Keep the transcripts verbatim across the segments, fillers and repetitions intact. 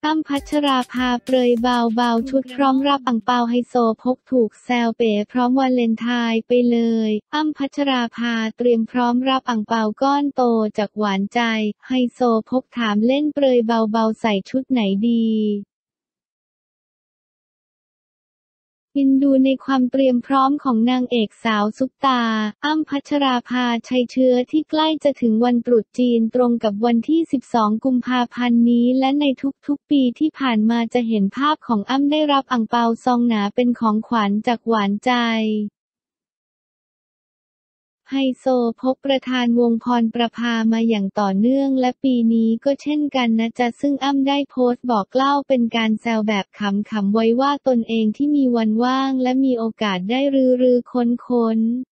อ้ำ พัชราภาเปรยเบาๆชุดพร้อมรับอั่งเปาไฮโซโพกถูกแซวเป๋พร้อมวาเลนไทน์ไปเลยอ้ำ พัชราภาเตรียมพร้อมรับอั่งเปาก้อนโตจากหวานใจไฮโซโพกถามเล่นเปรยเบาๆใส่ชุดไหนดีอินดูในความเตรียมพร้อมของนางเอกสาวซุปตาอ้ำ พัชราภาชัยเชื้อที่ใกล้จะถึงวันตรุษจีนตรงกับวันที่สิบสองกุมภาพันธ์นี้และในทุกๆปีที่ผ่านมาจะเห็นภาพของอ้ำได้รับอั่งเปาซองหนาเป็นของขวัญจากหวานใจไฮโซโพกประธานวงพรประภามาอย่างต่อเนื่องและปีนี้ก็เช่นกันนะจ๊ะซึ่งอ้ำได้โพสต์บอกเล่าเป็นการแซวแบบขำๆไว้ว่าตนเองที่มีวันว่างและมีโอกาสได้รื้อๆค้นๆ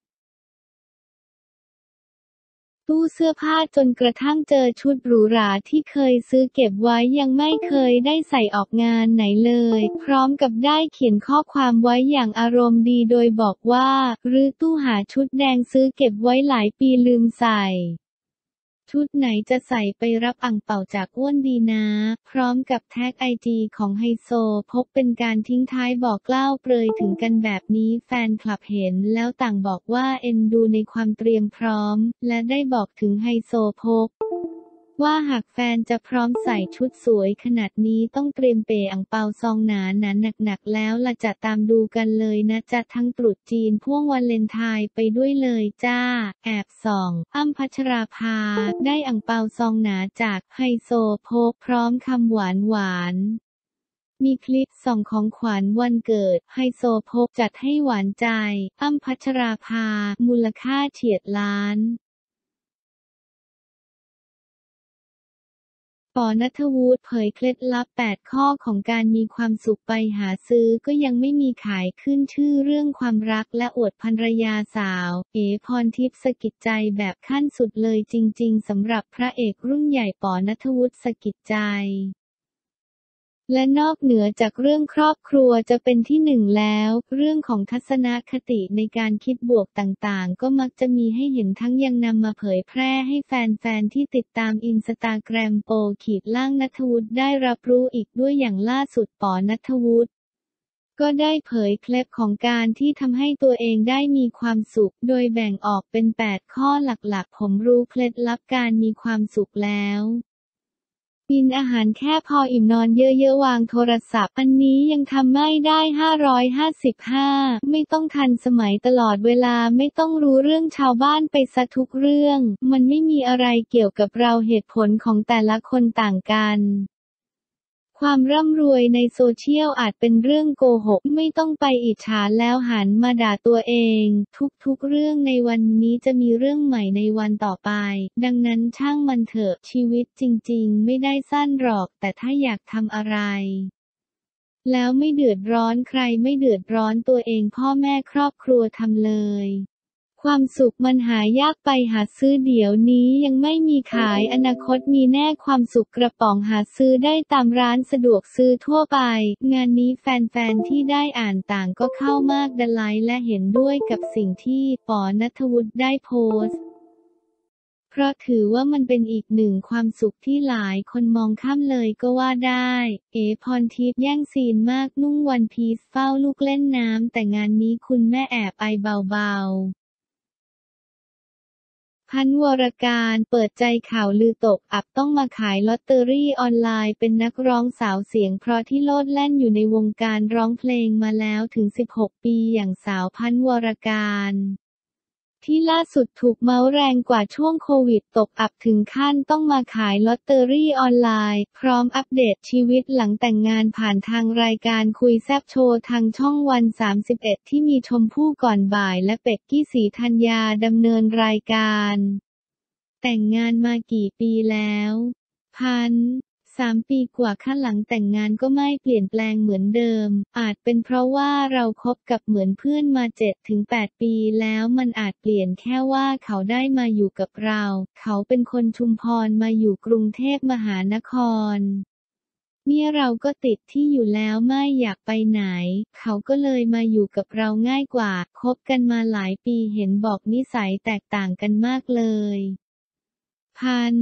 ตู้เสื้อผ้าจนกระทั่งเจอชุดหรูหราที่เคยซื้อเก็บไว้ยังไม่เคยได้ใส่ออกงานไหนเลยพร้อมกับได้เขียนข้อความไว้อย่างอารมณ์ดีโดยบอกว่ารื้อตู้หาชุดแดงซื้อเก็บไว้หลายปีลืมใส่ชุดไหนจะใส่ไปรับอั่งเป่าจากอ้วนดีนะพร้อมกับแท็กไอจีของไฮโซโพกเป็นการทิ้งท้ายบอกเล่าเปรยถึงกันแบบนี้แฟนคลับเห็นแล้วต่างบอกว่าเอ็นดูในความเตรียมพร้อมและได้บอกถึงไฮโซโพกว่าหากแฟนจะพร้อมใส่ชุดสวยขนาดนี้ต้องเตรียมเป๋อั่งเปาซองหนาหนาหนักๆแล้วล่ะจะตามดูกันเลยนะจ๊ะทั้งตรุษจีนพ่วงวาเลนไทน์ไปด้วยเลยจ้าแอบส่องอ้ำ พัชราภาได้อั่งเปาซองหนาจากไฮโซโพกพร้อมคำหวานหวานมีคลิปส่องของขวัญวันเกิดไฮโซโพกจัดให้หวานใจอ้ำ พัชราภามูลค่าเฉียดล้านปอ ณัฐวุฒิเผยเคล็ดลับแปดข้อของการมีความสุขไปหาซื้อก็ยังไม่มีขายขึ้นชื่อเรื่องความรักและอวดภรรยาสาวเอ๋พรทิพย์สะกิดใจแบบขั้นสุดเลยจริงๆสำหรับพระเอกรุ่นใหญ่ปอ ณัฐวุฒิสะกิดใจและนอกเหนือจากเรื่องครอบครัวจะเป็นที่หนึ่งแล้วเรื่องของทัศนคติในการคิดบวกต่างๆก็มักจะมีให้เห็นทั้งยังนำมาเผยแพร่ให้แฟนๆที่ติดตามอินสตาแกรมโปขีดล่างณัฐวุฒิได้รับรู้อีกด้วยอย่างล่าสุดปอ ณัฐวุฒิก็ได้เผยเคล็ดของการที่ทำให้ตัวเองได้มีความสุขโดยแบ่งออกเป็นแปดข้อหลักๆผมรู้เคล็ดลับการมีความสุขแล้วกินอาหารแค่พออิ่มนอนเยอะๆวางโทรศัพท์อันนี้ยังทำไม่ได้ห้าร้อยห้าสิบห้าไม่ต้องทันสมัยตลอดเวลาไม่ต้องรู้เรื่องชาวบ้านไปซะทุกเรื่องมันไม่มีอะไรเกี่ยวกับเราเหตุผลของแต่ละคนต่างกันความร่ำรวยในโซเชียลอาจเป็นเรื่องโกหกไม่ต้องไปอิจฉาแล้วหันมาด่าตัวเองทุกๆเรื่องในวันนี้จะมีเรื่องใหม่ในวันต่อไปดังนั้นช่างมันเถอะชีวิตจริงๆไม่ได้สั้นหรอกแต่ถ้าอยากทำอะไรแล้วไม่เดือดร้อนใครไม่เดือดร้อนตัวเองพ่อแม่ครอบครัวทำเลยความสุขมันหายากไปหาซื้อเดี๋ยวนี้ยังไม่มีขายอนาคตมีแน่ความสุขกระป๋องหาซื้อได้ตามร้านสะดวกซื้อทั่วไปงานนี้แฟนๆที่ได้อ่านต่างก็เข้ามากดไลค์และเห็นด้วยกับสิ่งที่ปอ ณัฐวุฒิได้โพสต์เพราะถือว่ามันเป็นอีกหนึ่งความสุขที่หลายคนมองข้ามเลยก็ว่าได้เอ๋พรทิพย์แย่งซีนมากนุ่งวันพีซเฝ้าลูกเล่นน้ำแต่งานนี้คุณแม่แอบไอเบาๆพันวรการเปิดใจข่าวลือตกอับต้องมาขายลอตเตอรี่ออนไลน์เป็นนักร้องสาวเสียงเพราะที่โลดแล่นอยู่ในวงการร้องเพลงมาแล้วถึงสิบหกปีอย่างสาวพันวรการที่ล่าสุดถูกเมาส์แรงกว่าช่วงโควิดตกอับถึงขั้นต้องมาขายลอตเตอรี่ออนไลน์พร้อมอัปเดตชีวิตหลังแต่งงานผ่านทางรายการคุยแซ่บโชว์ทางช่องวันสามสิบเอ็ดที่มีชมพู่ก่อนบ่ายและเป็กกี้ศรีธัญญาดำเนินรายการแต่งงานมากี่ปีแล้วพันสามปีกว่าข้างหลังแต่งงานก็ไม่เปลี่ยนแปลงเหมือนเดิมอาจเป็นเพราะว่าเราคบกับเหมือนเพื่อนมา เจ็ดถึงแปด ปีแล้วมันอาจเปลี่ยนแค่ว่าเขาได้มาอยู่กับเราเขาเป็นคนชุมพรมาอยู่กรุงเทพมหานครเนี่ยเราก็ติดที่อยู่แล้วไม่อยากไปไหนเขาก็เลยมาอยู่กับเราง่ายกว่าคบกันมาหลายปีเห็นบอกนิสัยแตกต่างกันมากเลยพัน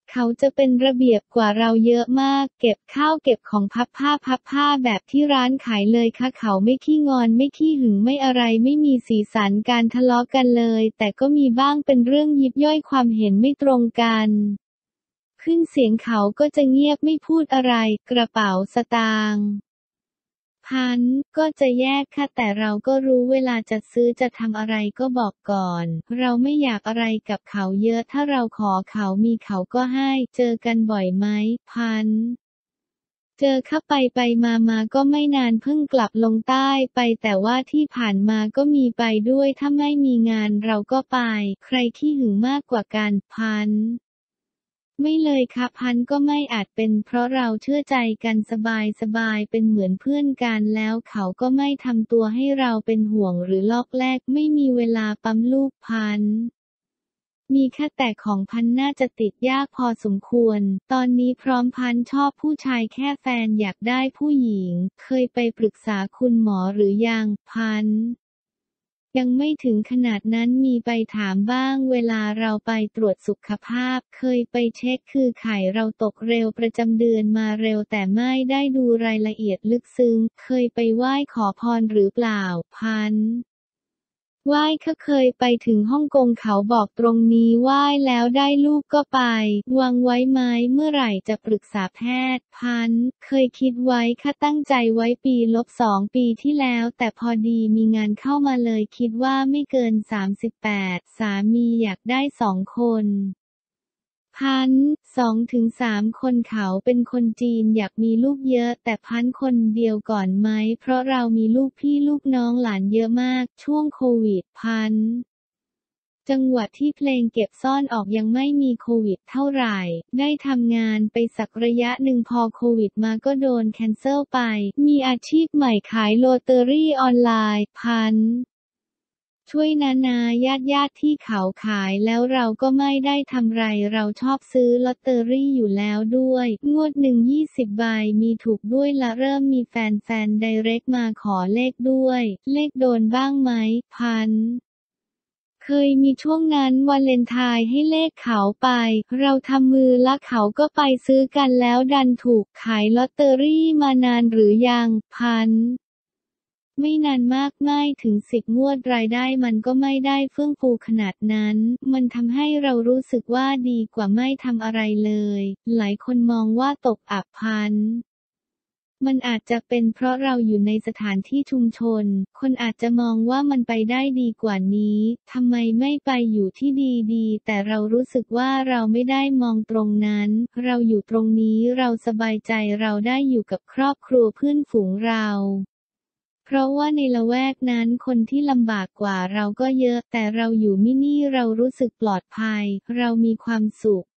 เขาจะเป็นระเบียบกว่าเราเยอะมากเก็บข้าวเก็บของพับผ้าพับผ้าแบบที่ร้านขายเลยค่ะเขาไม่ขี้งอนไม่ขี้หึงไม่อะไรไม่มีสีสันการทะเลาะกันเลยแต่ก็มีบ้างเป็นเรื่องยิบย่อยความเห็นไม่ตรงกันขึ้นเสียงเขาก็จะเงียบไม่พูดอะไรกระเป๋าสตางค์พันก็จะแยกค่ะแต่เราก็รู้เวลาจะซื้อจะทำอะไรก็บอกก่อนเราไม่อยากอะไรกับเขาเยอะถ้าเราขอเขามีเขาก็ให้เจอกันบ่อยไหมพันเจอค่ะไปไปมามาก็ไม่นานเพิ่งกลับลงใต้ไปแต่ว่าที่ผ่านมาก็มีไปด้วยถ้าไม่มีงานเราก็ไปใครขี้หึงมากกว่ากันพันไม่เลยค่ะพันก็ไม่อาจเป็นเพราะเราเชื่อใจกันสบายสบายเป็นเหมือนเพื่อนกันแล้วเขาก็ไม่ทำตัวให้เราเป็นห่วงหรือลอกแลกไม่มีเวลาปั๊มลูกพันมีแค่แต่ของพันน่าจะติดยากพอสมควรตอนนี้พร้อมพันชอบผู้ชายแค่แฟนอยากได้ผู้หญิงเคยไปปรึกษาคุณหมอหรือยังพันยังไม่ถึงขนาดนั้นมีไปถามบ้างเวลาเราไปตรวจสุขภาพเคยไปเช็คคือไข่เราตกเร็วประจำเดือนมาเร็วแต่ไม่ได้ดูรายละเอียดลึกซึ้งเคยไปไหว้ขอพรหรือเปล่าพันไหว้ค่ะเคยไปถึงฮ่องกงเขาบอกตรงนี้ไหว้แล้วได้ลูกก็ไปวางไว้ไหมเมื่อไหร่จะปรึกษาแพทย์พันเคยคิดไว้ค่ะตั้งใจไว้ปีลบสองปีที่แล้วแต่พอดีมีงานเข้ามาเลยคิดว่าไม่เกินสามสิบแปดสามีอยากได้สองคนพันสองถึงสามคนเขาเป็นคนจีนอยากมีลูกเยอะแต่พันคนเดียวก่อนไหมเพราะเรามีลูกพี่ลูกน้องหลานเยอะมากช่วงโควิดพันจังหวัดที่เพลงเก็บซ่อนออกยังไม่มีโควิดเท่าไหร่ได้ทำงานไปสักระยะหนึ่งพอโควิดมาก็โดนแคนเซิลไปมีอาชีพใหม่ขายโรตเตอรี่ออนไลน์พันช่วยนานาญาติญาติที่เขาขายแล้วเราก็ไม่ได้ทำไรเราชอบซื้อลอตเตอรี่อยู่แล้วด้วยงวดหนึ่งยี่สิบใบมีถูกด้วยละเริ่มมีแฟนๆไดเรกมาขอเลขด้วยเลขโดนบ้างไหมพันเคยมีช่วงนั้นวาเลนไทน์ให้เลขเขาไปเราทำมือละเขาก็ไปซื้อกันแล้วดันถูกขายลอตเตอรี่มานานหรือยังพันไม่นานมากไม่ถึงสิบงวดรายได้มันก็ไม่ได้เฟื่องฟูขนาดนั้นมันทำให้เรารู้สึกว่าดีกว่าไม่ทำอะไรเลยหลายคนมองว่าตกอับพันมันอาจจะเป็นเพราะเราอยู่ในสถานที่ชุมชนคนอาจจะมองว่ามันไปได้ดีกว่านี้ทำไมไม่ไปอยู่ที่ดีๆแต่เรารู้สึกว่าเราไม่ได้มองตรงนั้นเราอยู่ตรงนี้เราสบายใจเราได้อยู่กับครอบครัวเพื่อนฝูงเราเพราะว่าในละแวกนั้นคนที่ลำบากกว่าเราก็เยอะแต่เราอยู่ที่นี่เรารู้สึกปลอดภัยเรามีความสุข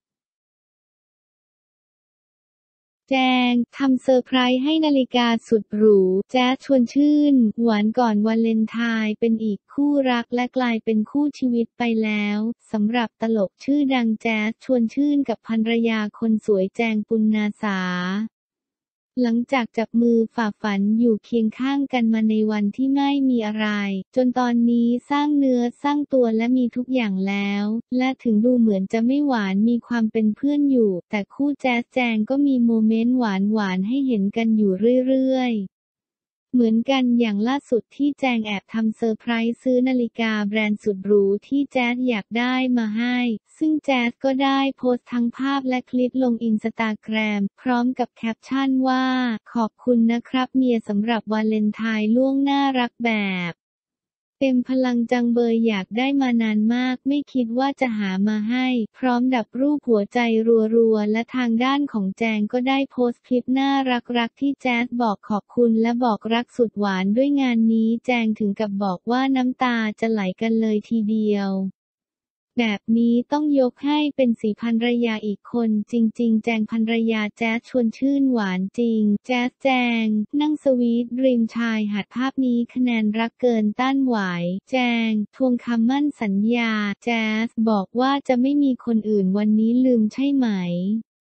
แจงทำเซอร์ไพรส์ให้นาฬิกาสุดหรูแจ๊สชวนชื่นหวานก่อนวาเลนไทน์เป็นอีกคู่รักและกลายเป็นคู่ชีวิตไปแล้วสำหรับตลกชื่อดังแจ๊สชวนชื่นกับภรรยาคนสวยแจงปุณณาสาหลังจากจับมือฝ่าฝันอยู่เคียงข้างกันมาในวันที่ไม่มีอะไรจนตอนนี้สร้างเนื้อสร้างตัวและมีทุกอย่างแล้วและถึงดูเหมือนจะไม่หวานมีความเป็นเพื่อนอยู่แต่คู่แจ๊สแจงก็มีโมเมนต์หวานๆให้เห็นกันอยู่เรื่อยๆเหมือนกันอย่างล่าสุดที่แจงแอบทำเซอร์ไพรส์ซื้อนาฬิกาแบรนด์สุดหรูที่แจ๊สอยากได้มาให้ซึ่งแจ๊สก็ได้โพสต์ทั้งภาพและคลิปลงอินสตาแกรมพร้อมกับแคปชั่นว่าขอบคุณนะครับเมียสำหรับวาเลนไทน์ล่วงหน้ารักแบบเต็มพลังจังเบยอยากได้มานานมากไม่คิดว่าจะหามาให้พร้อมดับรูปหัวใจรัวๆและทางด้านของแจงก็ได้โพสต์คลิปน่ารักๆที่แจ๊สบอกขอบคุณและบอกรักสุดหวานด้วยงานนี้แจงถึงกับบอกว่าน้ำตาจะไหลกันเลยทีเดียวแบบนี้ต้องยกให้เป็นสีภรรยาอีกคนจริงๆแจงภรรยาแจ๊สชวนชื่นหวานจริงแจ๊สแจงนั่งสวีทริมชายหาดภาพนี้คะแนนรักเกินต้านไหวแจงทวงคำมั่นสัญญาแจ๊สบอกว่าจะไม่มีคนอื่นวันนี้ลืมใช่ไหม